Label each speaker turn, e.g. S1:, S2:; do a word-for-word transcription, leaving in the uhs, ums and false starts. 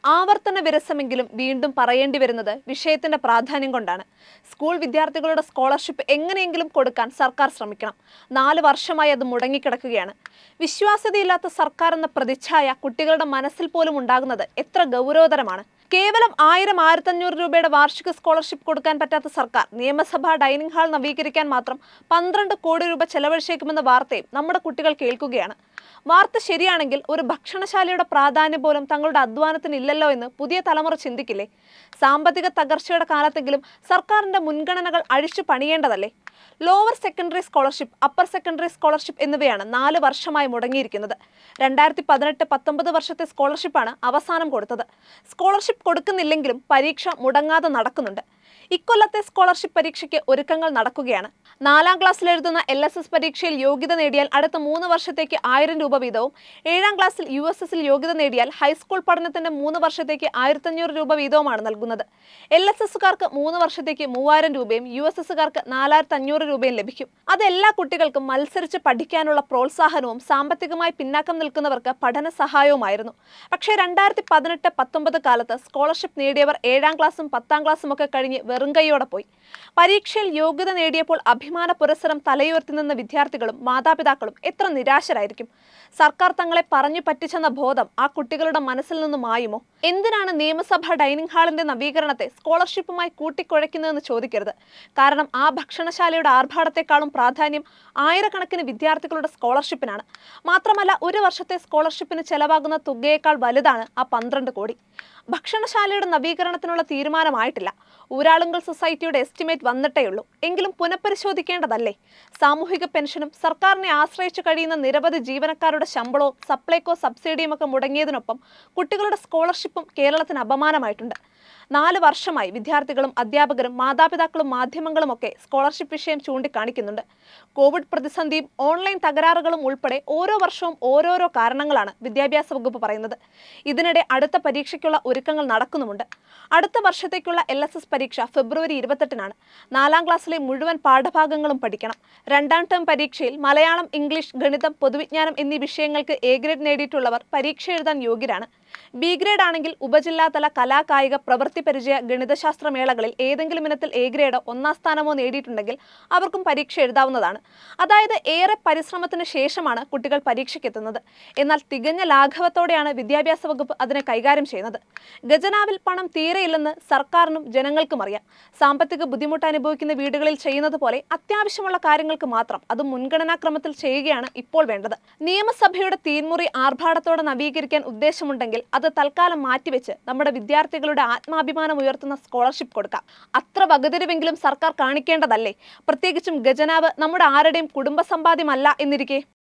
S1: ആവർത്തന വിരസമെങ്കിലും വീണ്ടും പറയേണ്ടി വരുന്നത് വിഷയത്തിന്റെ പ്രാധാന്യം കൊണ്ടാണ്. സ്കൂൾ വിദ്യാർത്ഥികളുടെ സ്കോളർഷിപ്പ് എങ്ങനെയെങ്കിലും കൊടുക്കാൻ സർക്കാർ ശ്രമിക്കണം. നാല് വർഷമായി അത് മുടങ്ങിക്കിടക്കുകയാണ്. വിശ്വാസ്യതയില്ലാത്ത സർക്കാർ എന്ന പ്രതിച്ഛായ കുട്ടികളുടെ മനസ്സിൽ പോലും ഉണ്ടാകുന്നത് എത്ര ഗൗരവതരമാണ്. കേവലം ആയിരം ആയിരത്തഞ്ഞൂറ് രൂപയുടെ വാർഷിക സ്കോളർഷിപ്പ് കൊടുക്കാൻ പറ്റാത്ത സർക്കാർ നിയമസഭാ ഡൈനിങ് ഹാൾ നവീകരിക്കാൻ മാത്രം പന്ത്രണ്ട് കോടി രൂപ ചെലവഴിച്ചേക്കുമെന്ന വാർത്തയും നമ്മുടെ കുട്ടികൾ കേൾക്കുകയാണ്. വാർത്ത ശരിയാണെങ്കിൽ ഒരു ഭക്ഷണശാലയുടെ പ്രാധാന്യം പോലും തങ്ങളുടെ അധ്വാനത്തിന് ഇല്ലല്ലോ എന്ന് പുതിയ തലമുറ ചിന്തിക്കില്ലേ? സാമ്പത്തിക തകർച്ചയുടെ കാലത്തെങ്കിലും സർക്കാരിന്റെ മുൻഗണനകൾ അഴിച്ചു പണിയേണ്ടതല്ലേ? Lower secondary scholarship, upper secondary scholarship എന്നിവയാണ് നാല് വർഷമായി മുടങ്ങിയിരിക്കുന്നത്. രണ്ടായിരത്തി പതിനെട്ട് പത്തൊമ്പത് വർഷത്തെ സ്കോളർഷിപ്പാണ് അവസാനം കൊടുത്തത്. സ്കോളർഷിപ്പ് കൊടുക്കുന്നില്ലെങ്കിലും പരീക്ഷ മുടങ്ങാതെ നടക്കുന്നുണ്ട്. ഇക്കൊല്ലത്തെ സ്കോളർഷിപ്പ് പരീക്ഷയ്ക്ക് ഒരുക്കങ്ങൾ നടക്കുകയാണ്. നാലാം ക്ലാസ്സിൽ എഴുതുന്ന എൽ എസ് എസ് പരീക്ഷയിൽ യോഗ്യത നേടിയാൽ അടുത്ത മൂന്ന് വർഷത്തേക്ക് ആയിരം രൂപ വീതവും, ഏഴാം ക്ലാസ്സിൽ യു എസ് എസിൽ യോഗ്യത നേടിയാൽ ഹൈസ്കൂൾ പഠനത്തിന്റെ മൂന്ന് വർഷത്തേക്ക് ആയിരത്തഞ്ഞൂറ് രൂപ വീതവുമാണ് നൽകുന്നത്. എൽ എസ് എസുകാർക്ക് മൂന്ന് വർഷത്തേക്ക് മൂവായിരം രൂപയും യു എസ് എസുകാർക്ക് നാലായിരത്തി അഞ്ഞൂറ് രൂപയും ലഭിക്കും. അത് എല്ലാ കുട്ടികൾക്കും മത്സരിച്ച് പഠിക്കാനുള്ള പ്രോത്സാഹനവും സാമ്പത്തികമായി പിന്നാക്കം നിൽക്കുന്നവർക്ക് പഠന സഹായവുമായിരുന്നു. പക്ഷേ രണ്ടായിരത്തി പതിനെട്ട് പത്തൊമ്പത് കാലത്ത് സ്കോളർഷിപ്പ് നേടിയവർ ഏഴാം ക്ലാസ്സും പത്താം ക്ലാസ്സും ഒക്കെ കഴിഞ്ഞ് വെറും കൈയോടെ പോയി. പരീക്ഷയിൽ യോഗ്യത നേടിയപ്പോൾ അഭിമാന പുരസ്സരം തലയുയർത്തി നിന്ന വിദ്യാർത്ഥികളും മാതാപിതാക്കളും എത്ര നിരാശരായിരിക്കും. സർക്കാർ തങ്ങളെ പറഞ്ഞു പറ്റിച്ചെന്ന ബോധം ആ കുട്ടികളുടെ മനസ്സിൽ നിന്ന് മായുമോ? എന്തിനാണ് നിയമസഭാ ഡൈനിങ് ഹാളിന്റെ നവീകരണത്തെ സ്കോളർഷിപ്പുമായി കൂട്ടിക്കുഴയ്ക്കുന്നതെന്ന് ചോദിക്കരുത്. കാരണം ആ ഭക്ഷണശാലയുടെ ആർഭാടത്തെക്കാളും പ്രാധാന്യം ആയിരക്കണക്കിന് വിദ്യാർത്ഥികളുടെ സ്കോളർഷിപ്പിനാണ്. മാത്രമല്ല, ഒരു വർഷത്തെ സ്കോളർഷിപ്പിന് ചെലവാകുന്ന തുകയേക്കാൾ വലുതാണ് ആ പന്ത്രണ്ട് കോടി. ഭക്ഷണശാലയുടെ നവീകരണത്തിനുള്ള തീരുമാനമായിട്ടില്ല. ഊരാളുങ്കൽ സൊസൈറ്റിയുടെ എസ്റ്റിമേറ്റ് വന്നിട്ടേയുള്ളൂ. എങ്കിലും പുനഃപരിശോധിക്കേണ്ടതല്ലേ? സാമൂഹിക പെൻഷനും സർക്കാരിനെ ആശ്രയിച്ചു കഴിയുന്ന നിരവധി ജീവനക്കാരുടെ ശമ്പളവും സപ്ലൈകോ സബ്സിഡിയും ഒക്കെ മുടങ്ങിയതിനൊപ്പം കുട്ടികളുടെ സ്കോളർഷിപ്പും കേരളത്തിന് അപമാനമായിട്ടുണ്ട്. നാല് വർഷമായി വിദ്യാർത്ഥികളും അധ്യാപകരും മാതാപിതാക്കളും മാധ്യമങ്ങളും ഒക്കെ സ്കോളർഷിപ്പ് വിഷയം ചൂണ്ടിക്കാണിക്കുന്നുണ്ട്. കോവിഡ് പ്രതിസന്ധിയും ഓൺലൈൻ തകരാറുകളും ഉൾപ്പെടെ ഓരോ വർഷവും ഓരോരോ കാരണങ്ങളാണ് വിദ്യാഭ്യാസ വകുപ്പ് പറയുന്നത്. ഇതിനിടെ അടുത്ത പരീക്ഷയ്ക്കുള്ള ഒരുക്കങ്ങൾ നടക്കുന്നുമുണ്ട്. അടുത്ത വർഷത്തേക്കുള്ള എൽ എസ് എസ് പരീക്ഷ ഫെബ്രുവരി ഇരുപത്തെട്ടിനാണ്. നാലാം ക്ലാസ്സിലെ മുഴുവൻ പാഠഭാഗങ്ങളും പഠിക്കണം. രണ്ടാം ടേം പരീക്ഷയിൽ മലയാളം, ഇംഗ്ലീഷ്, ഗണിതം, പൊതുവിജ്ഞാനം എന്നീ വിഷയങ്ങൾക്ക് എ ഗ്രേഡ് നേടിയിട്ടുള്ളവർ പരീക്ഷ എഴുതാൻ യോഗ്യരാണ്. ബി ഗ്രേഡ് ആണെങ്കിൽ ഉപജില്ലാതല കലാ കായിക പ്രവൃത്തി പരിചയ ഗണിതശാസ്ത്ര മേളകളിൽ ഏതെങ്കിലും ഇനത്തിൽ എ ഗ്രേഡോ ഒന്നാം സ്ഥാനമോ നേടിയിട്ടുണ്ടെങ്കിൽ അവർക്കും പരീക്ഷ എഴുതാവുന്നതാണ്. അതായത് ഏറെ പരിശ്രമത്തിന് ശേഷമാണ് കുട്ടികൾ പരീക്ഷയ്ക്കെത്തുന്നത്. എന്നാൽ തികഞ്ഞ ലാഘവത്തോടെയാണ് വിദ്യാഭ്യാസ വകുപ്പ് അതിനെ കൈകാര്യം ചെയ്യുന്നത്. ഖജനാവിൽ പണം തീരെയില്ലെന്ന് സർക്കാരിനും ജനങ്ങൾക്കും അറിയാം. സാമ്പത്തിക ബുദ്ധിമുട്ട് അനുഭവിക്കുന്ന വീടുകളിൽ ചെയ്യുന്നത് പോലെ അത്യാവശ്യമുള്ള കാര്യങ്ങൾക്ക് മാത്രം അതും മുൻഗണനാക്രമത്തിൽ ചെയ്യുകയാണ് ഇപ്പോൾ വേണ്ടത്. നിയമസഭയുടെ തീൻമുറി ആർഭാടത്തോടെ നവീകരിക്കാൻ ഉദ്ദേശമുണ്ടെങ്കിൽ അത് തൽക്കാലം മാറ്റിവെച്ച് നമ്മുടെ വിദ്യാർത്ഥികളുടെ ആത്മാഭിമാനം ഉയർത്തുന്ന സ്കോളർഷിപ്പ് കൊടുക്കാം. അത്ര വകതിരിവെങ്കിലും സർക്കാർ കാണിക്കേണ്ടതല്ലേ? പ്രത്യേകിച്ചും ഖജനാവ് നമ്മുടെ ആരുടെയും കുടുംബ സമ്പാദ്യമല്ല എന്നിരിക്കെ.